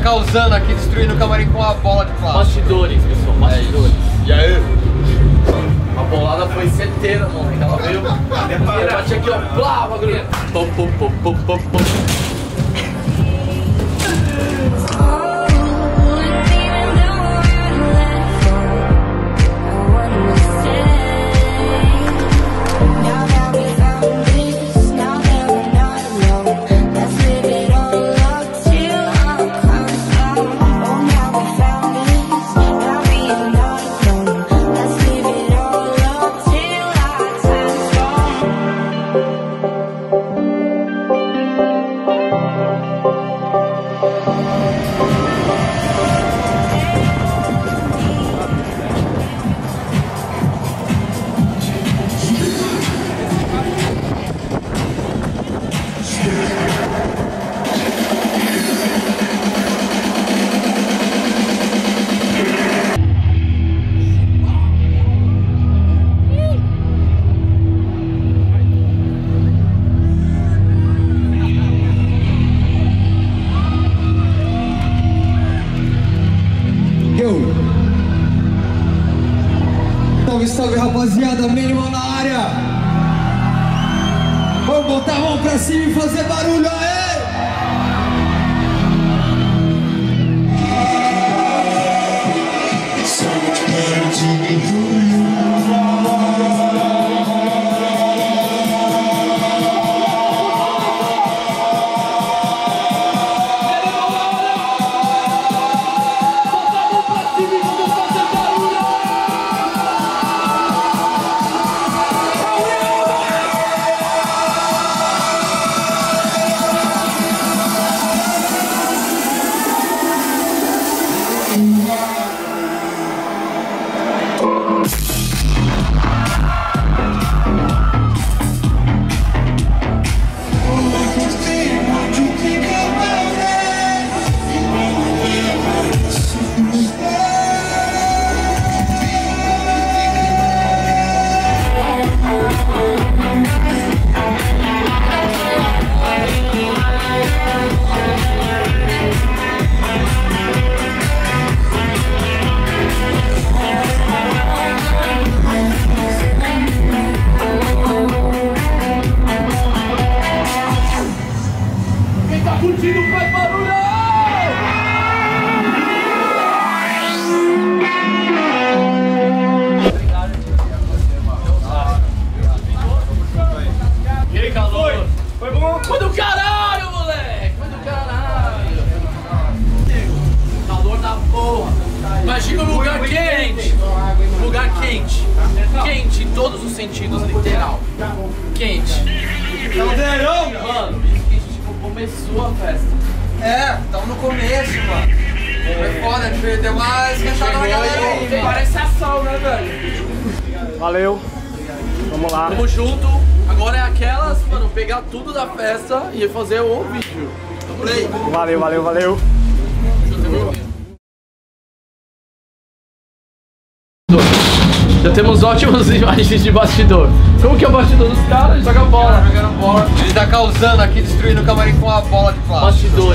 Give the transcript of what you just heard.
causando aqui, destruindo o camarim com a bola de plástico. Bastidores, pessoal, bastidores. E aí? A bolada foi certeira, mano. Ela veio. Eu bati aqui, ó. Plá, bagulho. Pum, pum, pum, pum, pum, pum. Salve, salve, rapaziada, mínimo na área. Vamos botar a mão pra cima e fazer barulho, aê! Foi do caralho, moleque! Foi do caralho! Calor da porra! Imagina um lugar quente! Lugar quente! Quente em todos os sentidos, literal! Quente! Caldeirão! Mano, isso que tipo, começou a festa! É, tamo no começo, mano. Foi foda, deu uma esquentada na galera aí. Parece ação, né, velho? Valeu, vamos lá. Tamo junto. Agora é aquelas, mano, pegar tudo da festa e fazer o vídeo. Tamo junto. Valeu, valeu, valeu. Já temos ótimas imagens de bastidor. Como que é o bastidor dos caras? Joga bola. Jogando bola. Ele tá causando aqui, destruindo o camarim com a bola de plástico. Bastidores.